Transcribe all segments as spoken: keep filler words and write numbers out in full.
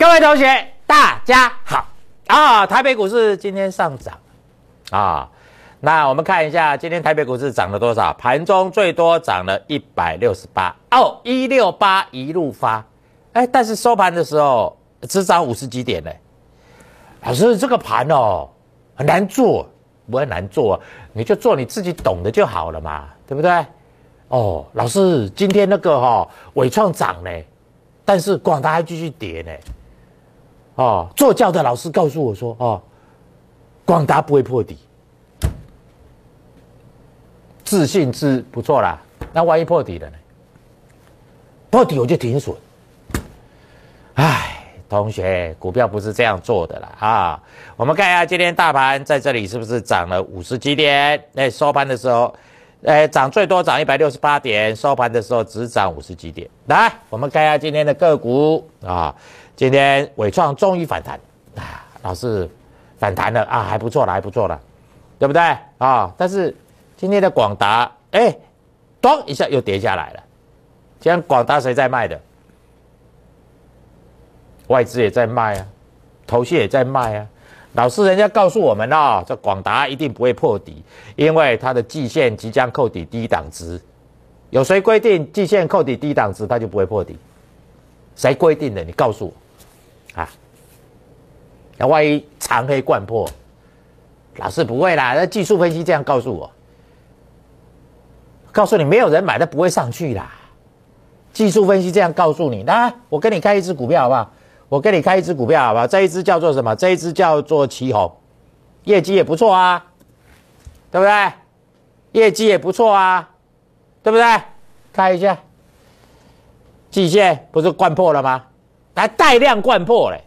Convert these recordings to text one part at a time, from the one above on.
各位同学，大家好啊！台北股市今天上涨啊，那我们看一下今天台北股市涨了多少？盘中最多涨了一百六十八哦，一六八一路发，哎，但是收盘的时候只涨五十几点呢。老师，这个盘哦很难做，不会难做，你就做你自己懂的就好了嘛，对不对？哦，老师，今天那个哈、哦、伟创涨呢，但是广达还继续跌呢。哦，做教的老师告诉我说，哦，广达不会破底，自信是不错啦。那万一破底了呢？破底我就停损。唉，同学，股票不是这样做的啦啊！我们看一下今天大盘在这里是不是涨了五十几点？哎，收盘的时候，哎，涨最多涨一百六十八点，收盘的时候只涨五十几点。来，我们看一下今天的个股啊。今天伟创终于反弹啊，老师反弹了啊，还不错了，还不错了，对不对啊？但是今天的广达，哎，咚一下又跌下来了。今天广达谁在卖的？外资也在卖啊，投信也在卖啊。老师，人家告诉我们哦，这广达一定不会破底，因为它的季线即将扣底低档值。有谁规定季线扣底低档值它就不会破底？谁规定的？你告诉我。啊，那万一长黑贯破，老师不会啦，那技术分析这样告诉我，告诉你没有人买，它不会上去啦。技术分析这样告诉你，那我跟你开一只股票好不好？我跟你开一只股票好不好？这一只叫做什么？这一只叫做奇鋐，业绩也不错啊，对不对？业绩也不错啊，对不对？看一下，季线不是贯破了吗？还带量贯破嘞！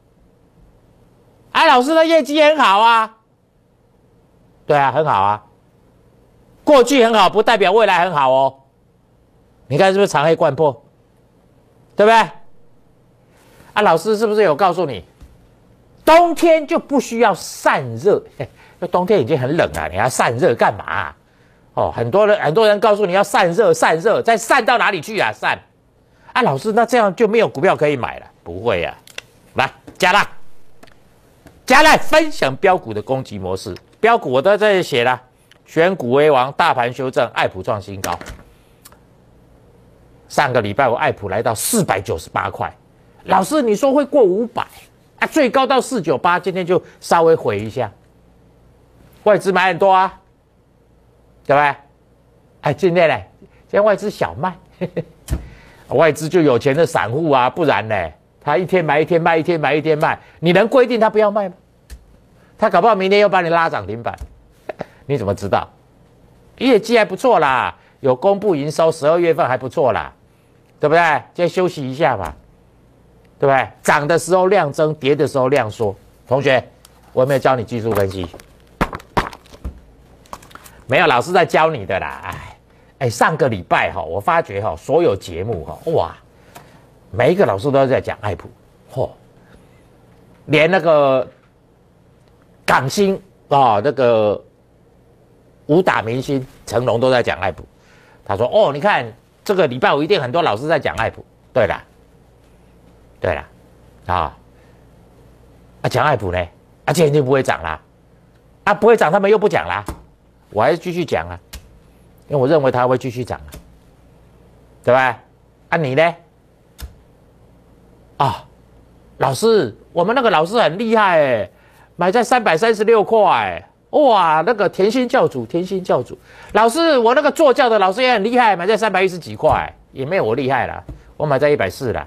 哎，老师的业绩也很好啊，对啊，很好啊。过去很好，不代表未来很好哦。你看是不是长黑贯破？对不对？啊，老师是不是有告诉你，冬天就不需要散热？因为冬天已经很冷了，你要散热干嘛啊？哦，很多人很多人告诉你要散热，散热，再散到哪里去啊？散。啊，老师，那这样就没有股票可以买了？不会呀、啊，来加啦，加来分享标股的攻击模式。标股我都在这里写了，选股为王，大盘修正，爱普创新高。上个礼拜我爱普来到四百九十八块，老师你说会过五百啊，最高到四百九十八，今天就稍微回一下。外资买很多啊，对不对？哎，今天呢，今天外资小卖。呵呵外资就有钱的散户啊，不然呢，他一天买一天卖，一天买一天卖，你能规定他不要卖吗？他搞不好明天又把你拉涨停板，你怎么知道？业绩还不错啦，有公布营收，十二月份还不错啦，对不对？先休息一下吧，对不对？涨的时候量增，跌的时候量缩。同学，我有没有教你技术分析？没有，老师在教你的啦，哎。哎，上个礼拜哈，我发觉哈，所有节目哈，哇，每一个老师都在讲爱普，嚯，连那个港星啊，那个武打明星成龙都在讲爱普。他说：“哦，你看这个礼拜五一定很多老师在讲爱普。”对啦，对啦，啊，啊讲爱普呢，啊今天就不会涨啦，啊不会涨，他们又不讲啦，我还是继续讲啊。因为我认为它会继续涨，对吧？啊，你呢？啊，老师，我们那个老师很厉害哎，买在三百三十六块，哇，那个甜心教主，甜心教主，老师，我那个做教的老师也很厉害，买在三百一十几块，也没有我厉害啦，我买在一百四啦，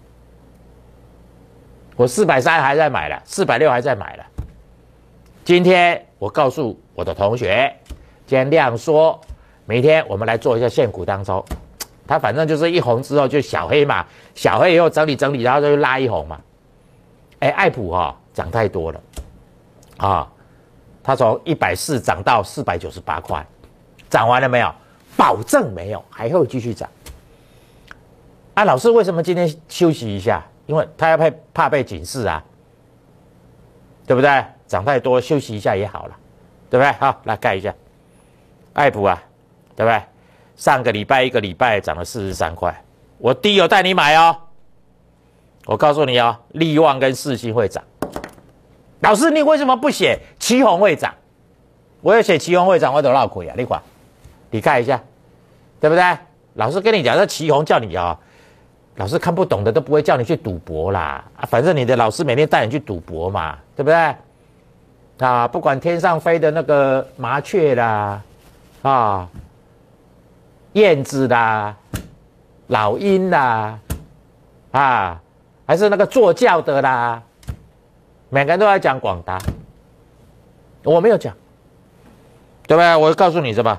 我四百三还在买了，四百六还在买了。今天我告诉我的同学，今天量缩。明天我们来做一下现股当中，它反正就是一红之后就小黑嘛，小黑以后整理整理，然后就拉一红嘛。哎，爱普哈、哦、涨太多了啊，它从一百四涨到四百九十八块，涨完了没有？保证没有，还会继续涨。啊，老师为什么今天休息一下？因为他要怕怕被警示啊，对不对？涨太多休息一下也好了，对不对？好，来看一下爱普啊。对不对？上个礼拜一个礼拜涨了四十三块，我低有带你买哦， 我告诉你哦，力旺跟世新会涨。老师，你为什么不写旗宏会涨？我要写旗宏会涨，我都绕亏啊！你看，你看一下，对不对？老师跟你讲，这旗宏叫你啊、哦，老师看不懂的都不会叫你去赌博啦。啊，反正你的老师每天带你去赌博嘛，对不对？啊，不管天上飞的那个麻雀啦，啊，燕子啦，老鹰啦，啊，还是那个坐轿的啦，每个人都在讲广达，我没有讲，对不对？我告诉你是吧？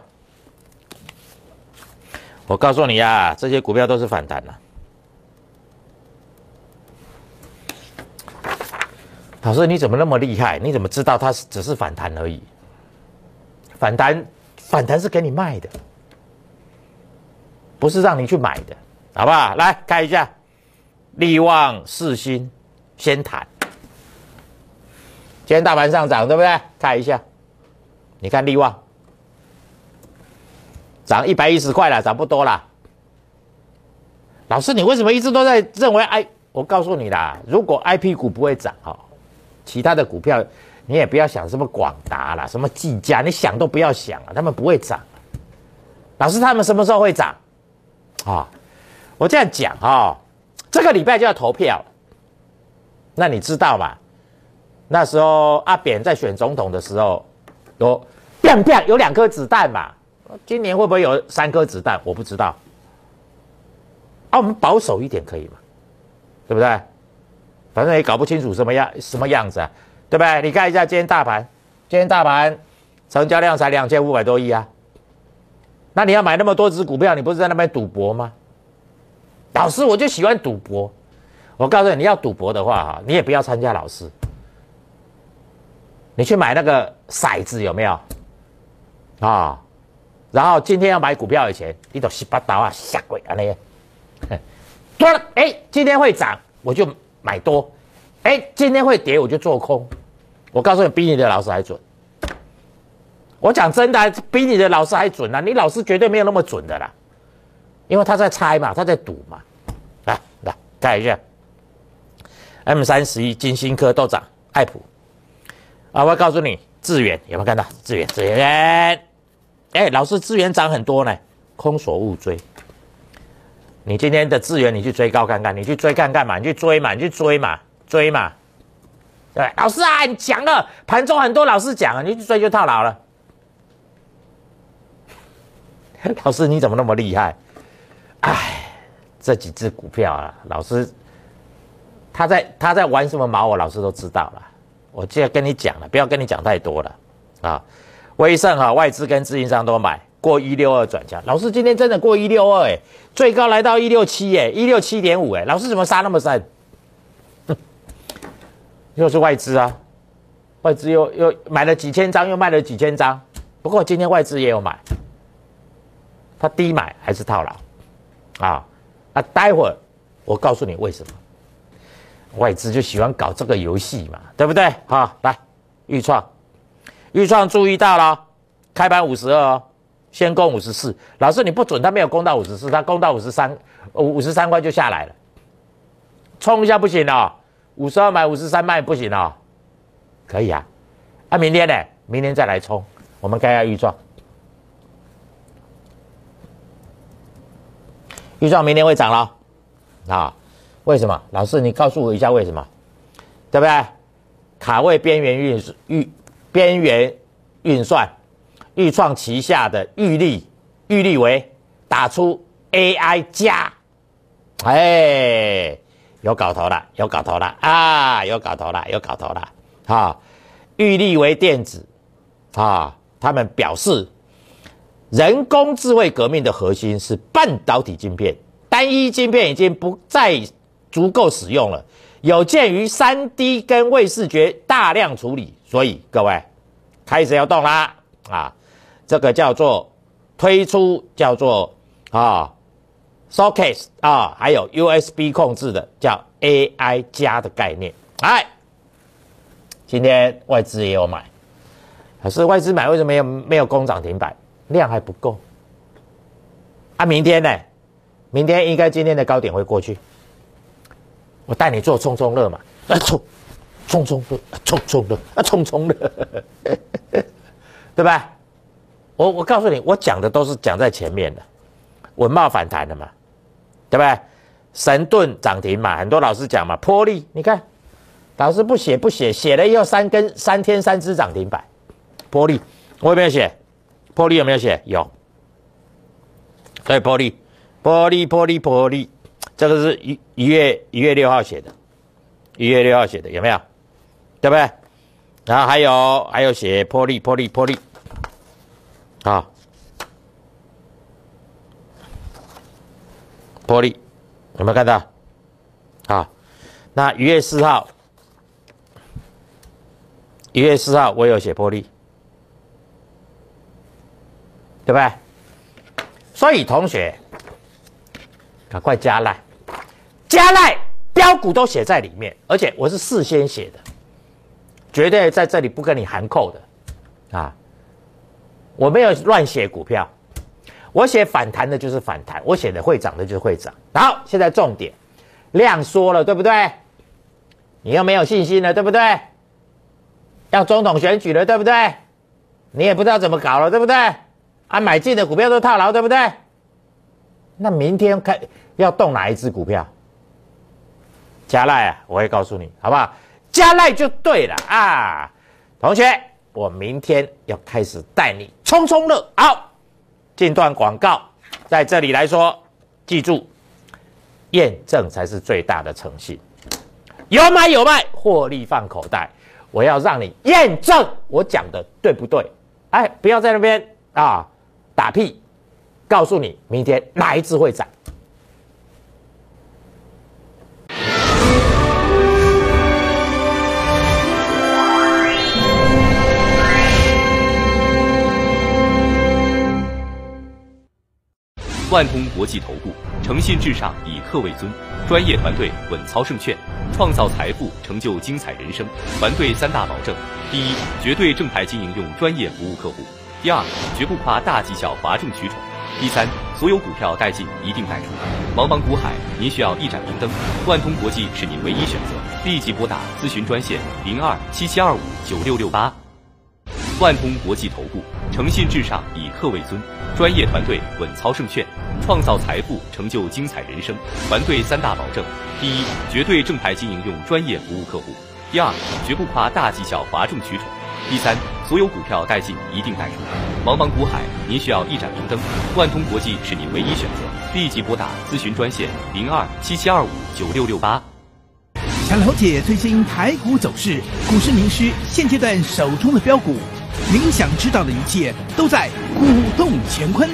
我告诉你啊，这些股票都是反弹了。老师，你怎么那么厉害？你怎么知道它是只是反弹而已？反弹，反弹是给你卖的，不是让你去买的，好不好？来看一下，力旺、世新，先谈。今天大盘上涨，对不对？看一下，你看力旺涨一百一十块了，涨不多啦。老师，你为什么一直都在认为 I？ 我告诉你啦，如果 I P 股不会涨哈。其他的股票，你也不要想什么广达啦，什么技嘉，你想都不要想啊，他们不会涨。老师，他们什么时候会涨？啊，我这样讲啊，这个礼拜就要投票，那你知道吗？那时候阿扁在选总统的时候，有砰砰有两颗子弹嘛，今年会不会有三颗子弹？我不知道。啊，我们保守一点可以吗？对不对？反正也搞不清楚什么样什么样子啊，对不对？你看一下今天大盘，今天大盘成交量才两千五百多亿啊。那你要买那么多只股票，你不是在那边赌博吗？老师，我就喜欢赌博。我告诉你，你要赌博的话哈，你也不要参加老师，你去买那个骰子有没有？啊，然后今天要买股票以前，你都洗把刀啊，下鬼啊那些，多了哎，今天会涨我就买多，哎，今天会跌我就做空。我告诉你，比你的老师还准。我讲真的，比你的老师还准啊！你老师绝对没有那么准的啦，因为他在猜嘛，他在赌嘛。来来看一下 ，M 三十一、金星科都涨，爱普啊，我告诉你，智原有没有看到？智原，智原，哎，老师智原涨很多呢，空手勿追。你今天的资源，你去追高看看，你去追看看嘛，你去追嘛，你去追嘛，追嘛，对，老师啊，你讲了，盘中很多老师讲啊，你去追就套牢了。老师你怎么那么厉害？哎，这几只股票啊，老师他在他在玩什么毛，我老师都知道了。我就要跟你讲了，不要跟你讲太多了啊。威盛哈，外资跟自营商都买。过一六二转强，老师今天真的过一六二哎，最高来到一六七哎，一六七点五哎，老师怎么杀那么深？又是外资啊，外资又又买了几千张，又卖了几千张。不过今天外资也有买，他低买还是套牢啊啊！待会儿我告诉你为什么，外资就喜欢搞这个游戏嘛，对不对？好，来豫创，豫创注意到了，开盘五十二哦。先攻五十四，老师你不准，他没有攻到五十四，他攻到五十三，五十三块就下来了，冲一下不行哦，五十二买五十三卖不行哦，可以啊，啊明天呢？明天再来冲，我们看一下豫创，豫创明天会涨了，啊，为什么？老师你告诉我一下为什么，对不对？卡位边缘运运边缘运算。豫创旗下的裕力，裕力为打出 A I 加，哎，有搞头了，有搞头了啊，有搞头了，有搞头了啊！裕力为电子啊，他们表示，人工智慧革命的核心是半导体晶片，单一晶片已经不再足够使用了，有鉴于 三 D 跟微视觉大量处理，所以各位开始要动啦啊！这个叫做推出叫做啊 socket 啊，还有 U S B 控制的叫 A I 加的概念。哎，今天外资也有买，可是外资买为什么没有没有攻涨停板？量还不够。啊，明天呢？明天应该今天的高点会过去。 我带你做冲冲乐嘛，啊冲冲冲乐，冲冲乐啊冲冲乐，对吧？我我告诉你，我讲的都是讲在前面的，文茂反弹的嘛，对不对？神盾涨停嘛，很多老师讲嘛，波利，你看，老师不写不写，写了以后三根三天三只涨停板，波利，我有没有写？波利有没有写？有。对，波利，波利，波利，波利，这个是一一月一月六号写的，一月六号写的，有没有？对不对？然后还有还有写波利，波利，波利，啊，波利。有没有看到？好，那一月四号，一月四号我有写波利，对不对？所以同学，赶快加赖，加赖标股都写在里面，而且我是事先写的，绝对在这里不跟你含扣的啊！我没有乱写股票。我写反弹的就是反弹，我写的会涨的就是会涨。好，现在重点，量缩了，对不对？你又没有信心了，对不对？要总统选举了，对不对？你也不知道怎么搞了，对不对？啊，买进的股票都套牢，对不对？那明天开要动哪一只股票？加赖啊，我会告诉你，好不好？加赖就对了啊，同学，我明天要开始带你冲冲乐，好。进段广告，在这里来说，记住，验证才是最大的诚信。有买有卖，获利放口袋。我要让你验证我讲的对不对？哎，不要在那边啊打屁，告诉你明天哪一只会涨。 万通国际投顾，诚信至上，以客为尊，专业团队稳操胜券，创造财富，成就精彩人生。团队三大保证：第一，绝对正牌经营，用专业服务客户；第二，绝不夸大绩效，哗众取宠；第三，所有股票带进一定带出。茫茫股海，您需要一盏明灯，万通国际是您唯一选择。立即拨打咨询专线零二七七二五九六六八。万通国际投顾，诚信至上，以客为尊，专业团队稳操胜券，创造财富，成就精彩人生。团队三大保证：第一，绝对正牌经营，用专业服务客户；第二，绝不夸大绩效，哗众取宠；第三，所有股票带进一定带出。茫茫股海，您需要一盏明灯，万通国际是您唯一选择。立即拨打咨询专线零二七七二五九六六八。 想了解最新台股走势，股市名师现阶段手中的标股，您想知道的一切都在股动乾坤。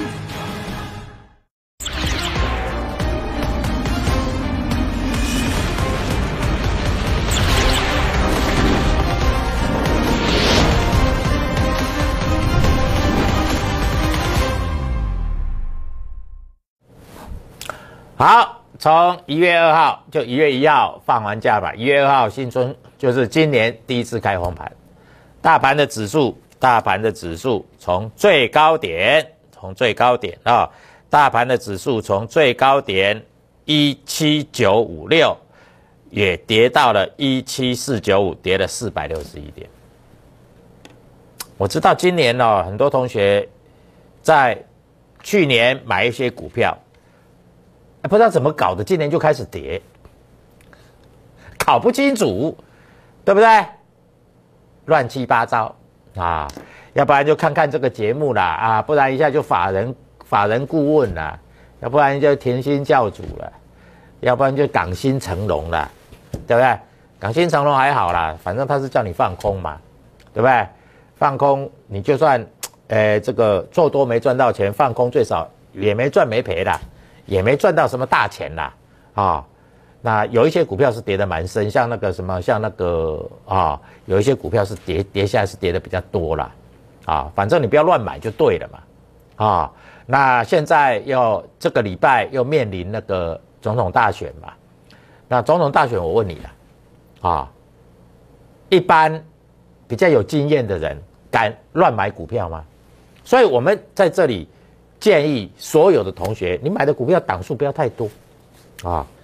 好。从一月二号就一月一号放完假吧，一月二号新春就是今年第一次开红盘，大盘的指数，大盘的指数从最高点，从最高点啊、哦，大盘的指数从最高点一七九五六也跌到了一七四九五，跌了四百六十一点。我知道今年哦，很多同学在去年买一些股票。不知道怎么搞的，今年就开始跌，搞不清楚，对不对？乱七八糟啊！要不然就看看这个节目啦啊，不然一下就法人法人顾问啦，要不然就甜心教主了，要不然就港星成龙了，对不对？港星成龙还好啦，反正他是叫你放空嘛，对不对？放空你就算，呃，这个做多没赚到钱，放空最少也没赚没赔啦。也没赚到什么大钱啦，啊、哦，那有一些股票是跌得蛮深，像那个什么，像那个啊、哦，有一些股票是跌跌下来是跌得比较多啦，啊、哦，反正你不要乱买就对了嘛，啊、哦，那现在又这个礼拜又面临那个总统大选嘛，那总统大选我问你了，啊、哦，一般比较有经验的人敢乱买股票吗？所以我们在这里。建议所有的同学，你买的股票档数不要太多，啊，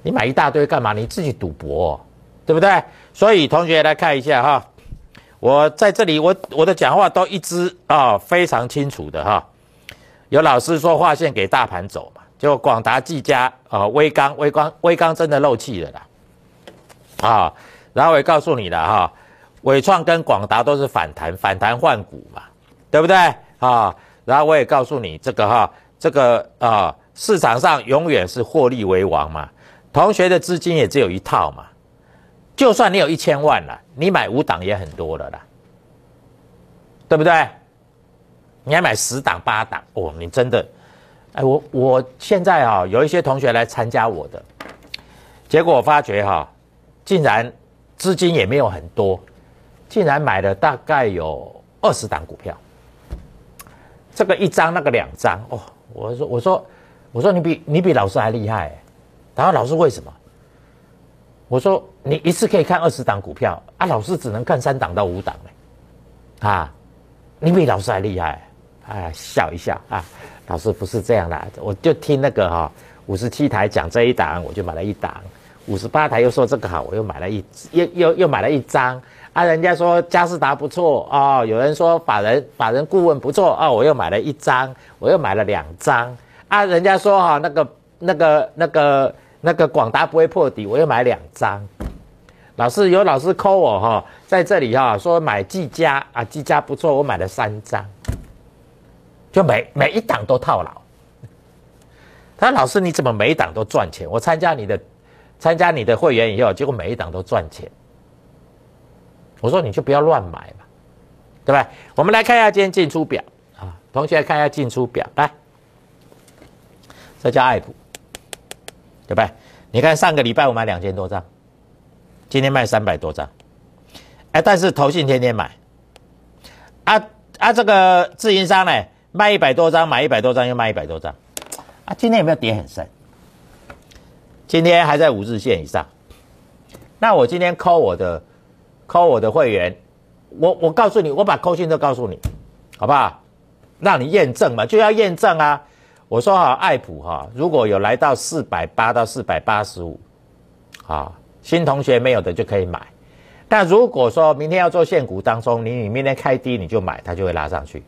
你买一大堆干嘛？你自己赌博、哦，对不对？所以同学来看一下哈，我在这里我我的讲话都一直啊、哦、非常清楚的哈。有老师说划线给大盘走嘛，结果广达、技嘉啊、威刚、威刚、威刚真的漏气了啦，啊，然后我也告诉你了哈，伟创跟广达都是反弹，反弹换股嘛，对不对啊？然后我也告诉你这个哈，这个啊市场上永远是获利为王嘛。同学的资金也只有一套嘛，就算你有一千万了，你买五档也很多了啦，对不对？你还买十档八档哦，你真的，哎，我我现在哈、哦、有一些同学来参加我的，结果我发觉哈、哦，竟然资金也没有很多，竟然买了大概有二十档股票，这个一张那个两张哦，我说我说我说你比你比老师还厉害。然后老师为什么？我说你一次可以看二十档股票啊，老师只能看三档到五档嘞，啊，你比老师还厉害，啊，笑一笑啊，老师不是这样啦，我就听那个哈五十七台讲这一档，我就买了一档，五十八台又说这个好，我又买了一又又又买了一张啊，人家说佳士达不错哦，有人说法人法人顾问不错哦，我又买了一张，我又买了两张啊，人家说哈那个那个那个。那个广达不会破底，我又买两张。老师有老师 call 我哈，在这里哈说买技嘉啊，技嘉不错，我买了三张，就每每一档都套牢。他说老师你怎么每一档都赚钱？我参加你的参加你的会员以后，结果每一档都赚钱。我说你就不要乱买嘛，对吧？我们来看一下今天进出表啊，同学来看一下进出表，来，这叫爱普。对吧？你看上个礼拜我买两千多张，今天卖三百多张，哎，但是投信天天买，啊啊，这个自营商呢卖一百多张，买一百多张又卖一百多张，啊，今天有没有跌很深？今天还在五日线以上。那我今天 call 我的 call 我的会员，我我告诉你，我把 call 信都告诉你，好不好？让你验证嘛，就要验证啊。我说哈，爱普哈，如果有来到四百八到四百八十五，啊，新同学没有的就可以买。但如果说明天要做现股当中，你你明天开低你就买，它就会拉上去，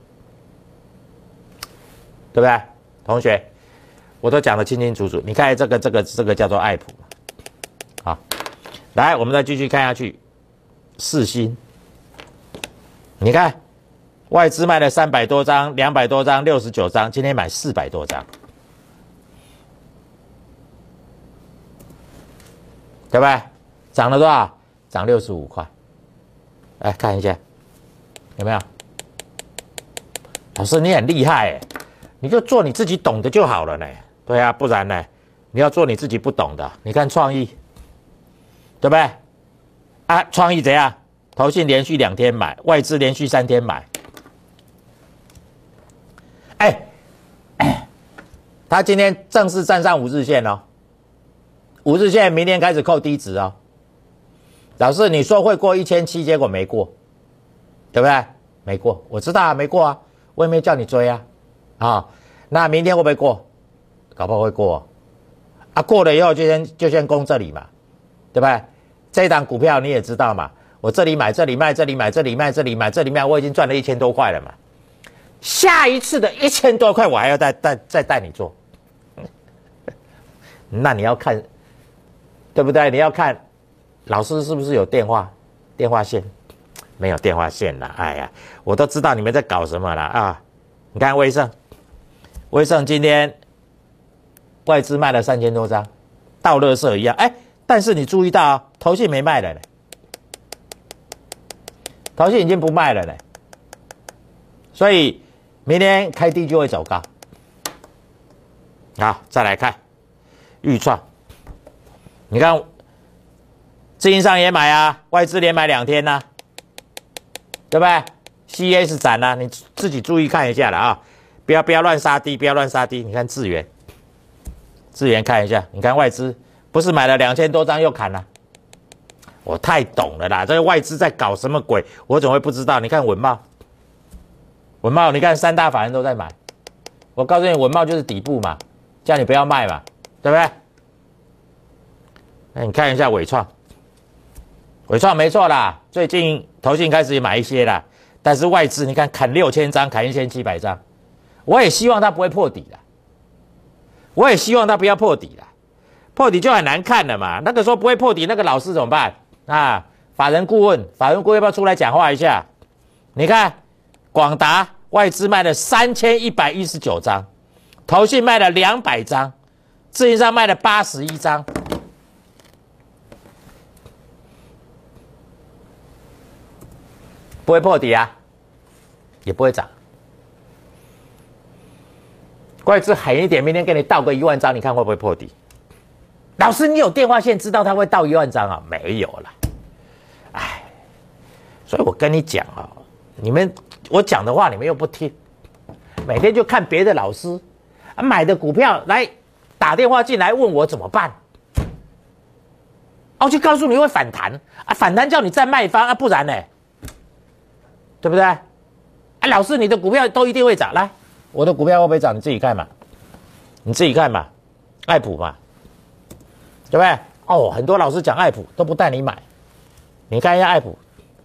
对不对？同学，我都讲得清清楚楚。你看这个这个这个叫做爱普，好，来，我们再继续看下去，世芯，你看。外资卖了三百多张，两百多张，六十九张，今天买四百多张，对吧？涨了多少？涨六十五块。来看一下，有没有？老师你很厉害哎，你就做你自己懂的就好了呢。对啊，不然呢，你要做你自己不懂的。你看创意，对不对？啊，创意怎样？投信连续两天买，外资连续三天买。哎，他今天正式站上五日线哦，五日线明天开始扣低值哦。老师，你说会过一千七，结果没过，对不对？没过，我知道啊，没过啊，我也没叫你追啊，啊，那明天会不会过？搞不好会过、哦，啊，过了以后就先就先攻这里嘛，对不对？这一档股票你也知道嘛，我这里买，这里卖，这里买，这里卖，这里买，这里卖，我已经赚了一千多块了嘛。下一次的一千多块，我还要再带再带你做，那你要看，对不对？你要看老师是不是有电话电话线？没有电话线了，哎呀，我都知道你们在搞什么了啊！你看威盛，威盛今天外资卖了三千多张，倒垃圾一样，哎，但是你注意到、哦，投信没卖了呢，投信已经不卖了呢，所以。明天开低就会走高。好，再来看预创，你看自营商也买啊，外资连买两天呐、啊，对不对 ？C S 展啊，你自己注意看一下了啊，不要不要乱杀低，不要乱杀低。你看智原，智原看一下，你看外资不是买了两千多张又砍了、啊，我太懂了啦，这个外资在搞什么鬼？我怎么会不知道？你看文茂。文茂，你看三大法人都在买，我告诉你，文茂就是底部嘛，叫你不要卖嘛，对不对？ 那你看一下伟创，伟创没错啦，最近投信开始也买一些啦，但是外资你看砍六千张，砍一千七百张，我也希望它不会破底啦，我也希望它不要破底啦，破底就很难看了嘛。那个时候不会破底，那个老师怎么办啊？法人顾问，法人顾问要不要出来讲话一下？你看广达外资卖了三千一百一十九张，投信卖了两百张，自营商卖了八十一张。不会破底啊，也不会涨。外资狠一点，明天给你倒个一万张，你看会不会破底？老师，你有电话线知道他会倒一万张啊？没有啦，哎，所以我跟你讲啊，你们我讲的话你们又不听，每天就看别的老师啊买的股票来打电话进来问我怎么办，我就告诉你会反弹啊，反弹叫你站卖方啊，不然呢？对不对？啊，老师，你的股票都一定会涨。来，我的股票会不会涨？你自己看嘛，你自己看嘛，爱普嘛，对不对？哦，很多老师讲爱普都不带你买，你看一下爱普，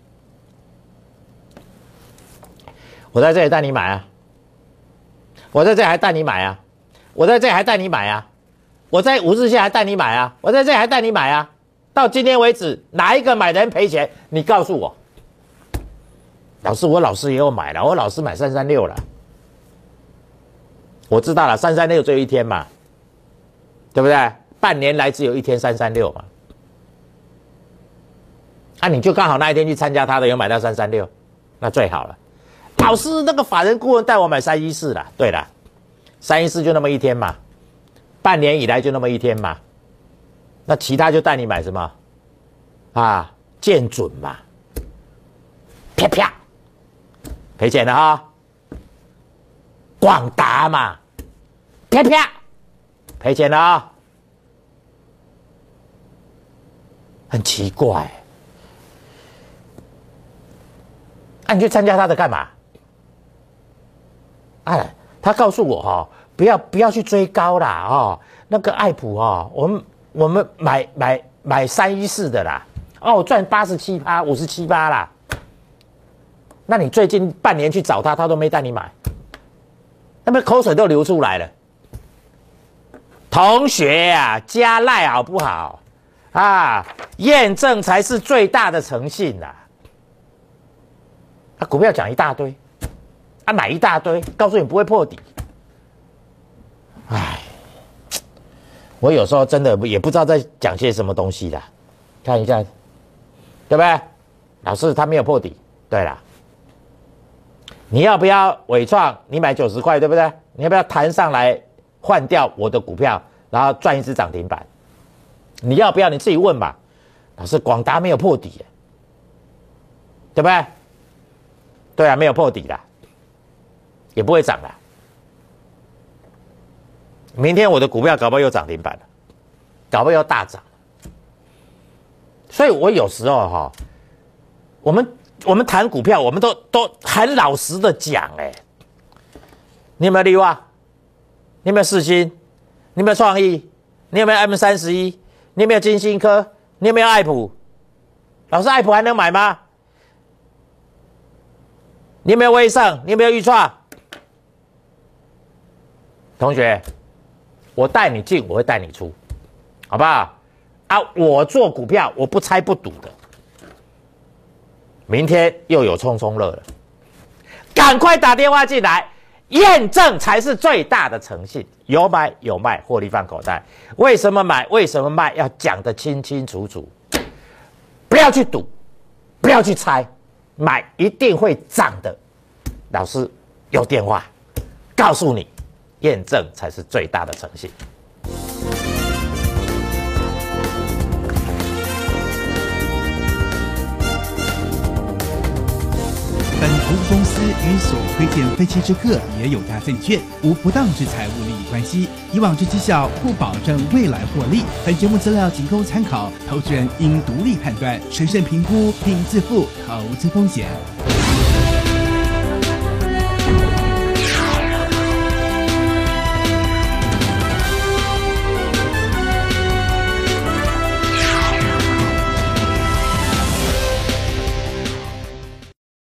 我在这里带你买啊，我在这里还带你买啊，我在这里还带你买啊，我在五日线还带你买啊，我在这里还带你买啊。到今天为止，哪一个买的人赔钱？你告诉我。老师，我老师也有买了，我老师买三三六了，我知道了，三三六只有一天嘛，对不对？半年来只有一天三三六嘛，啊，你就刚好那一天去参加他的，有买到三三六，那最好了。老师，那个法人顾问带我买三一四了，对了，三一四就那么一天嘛，半年以来就那么一天嘛，那其他就带你买什么啊？见准嘛，啪啪。赔钱了哈，广达嘛，啪啪，赔钱了啊，很奇怪，啊，你去参加他的干嘛？哎，他告诉我哈、哦，不要不要去追高啦哦，那个爱普哦，我们我们买买买三一四的啦，哦，我赚八十七趴，五十七趴啦。那你最近半年去找他，他都没带你买，那么口水都流出来了。同学呀、啊，加赖好不好？啊，验证才是最大的诚信啦。啊，股票讲一大堆，啊，买一大堆，告诉你不会破底。唉，我有时候真的也不知道在讲些什么东西啦。看一下，对不对？老师他没有破底，对啦。你要不要伟创？你买九十块，对不对？你要不要弹上来换掉我的股票，然后赚一只涨停板？你要不要？你自己问吧。老师，广达没有破底，对不对？对啊，没有破底啦，也不会涨啦。明天我的股票搞不好又涨停板了，搞不好又大涨。所以我有时候哈、哦，我们。我们谈股票，我们都都很老实的讲，哎，你有没有力旺？你有没有世芯？你有没有创意？你有没有 M 三十一？你有没有金星科？你有没有爱普？老师，爱普还能买吗？你有没有威盛？你有没有预创？同学，我带你进，我会带你出，好不好？啊，我做股票，我不猜不赌的。明天又有冲冲乐了，赶快打电话进来，验证才是最大的诚信。有买有卖，获利放口袋。为什么买？为什么卖？要讲得清清楚楚，不要去赌，不要去猜，买一定会涨的。老师有电话告诉你，验证才是最大的诚信。 本投资公司与所推荐分期之客也有大证券，无不当之财务利益关系。以往之绩效不保证未来获利。本节目资料仅供参考，投资人应独立判断、审慎评估并自负投资风险。